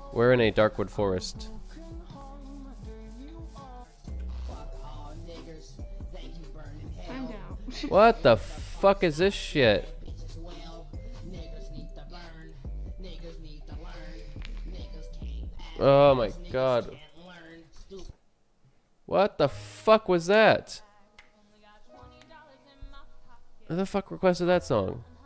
We're in a Darkwood forest. I'm down. What the fuck is this shit? Oh my god. What the fuck was that? Who the fuck requested that song?